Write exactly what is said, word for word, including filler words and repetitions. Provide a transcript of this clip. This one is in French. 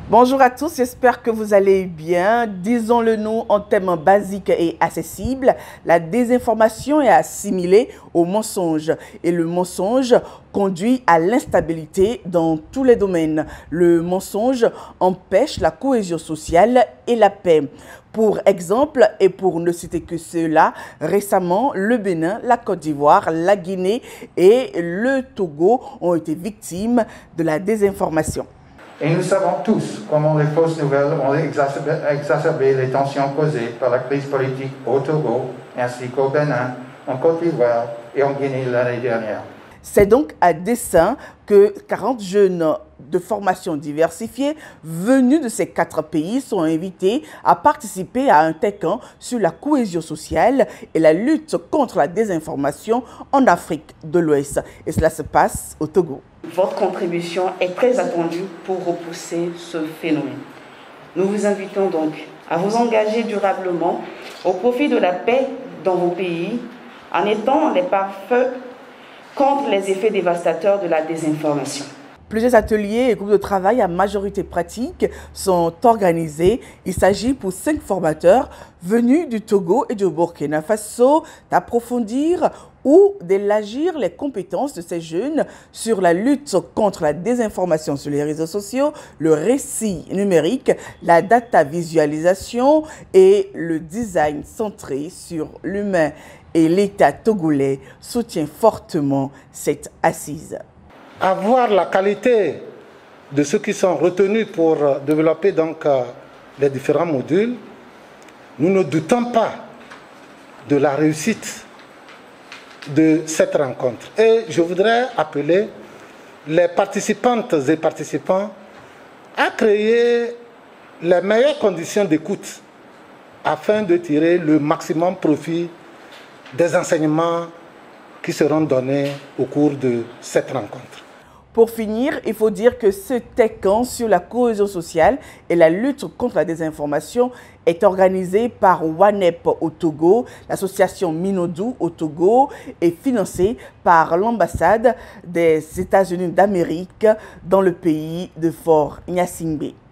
Bonjour à tous, j'espère que vous allez bien. Disons-le nous en termes basiques et accessibles, la désinformation est assimilée au mensonge et le mensonge conduit à l'instabilité dans tous les domaines. Le mensonge empêche la cohésion sociale et la paix. Pour exemple, et pour ne citer que cela, récemment, le Bénin, la Côte d'Ivoire, la Guinée et le Togo ont été victimes de la désinformation. Et nous savons tous comment les fausses nouvelles ont exacerbé, exacerbé les tensions causées par la crise politique au Togo, ainsi qu'au Bénin, en Côte d'Ivoire et en Guinée l'année dernière. C'est donc à dessein que quarante jeunes de formation diversifiée venus de ces quatre pays sont invités à participer à un TechCamp sur la cohésion sociale et la lutte contre la désinformation en Afrique de l'Ouest. Et cela se passe au Togo. Votre contribution est très attendue pour repousser ce phénomène. Nous vous invitons donc à vous engager durablement au profit de la paix dans vos pays en étant les pare-feux contre les effets dévastateurs de la désinformation. Plusieurs ateliers et groupes de travail à majorité pratique sont organisés. Il s'agit pour cinq formateurs venus du Togo et du Burkina Faso d'approfondir ou d'élargir les compétences de ces jeunes sur la lutte contre la désinformation sur les réseaux sociaux, le récit numérique, la data visualisation et le design centré sur l'humain. Et l'État togolais soutient fortement cette assise. Avoir la qualité de ceux qui sont retenus pour développer donc les différents modules, nous ne doutons pas de la réussite de cette rencontre. Et je voudrais appeler les participantes et participants à créer les meilleures conditions d'écoute afin de tirer le maximum profit des enseignements qui seront donnés au cours de cette rencontre. Pour finir, il faut dire que ce TechCamp sur la cohésion sociale et la lutte contre la désinformation est organisé par WANEP au Togo, l'association Minodou au Togo et financé par l'ambassade des États-Unis d'Amérique dans le pays de Fort Gnassingbé.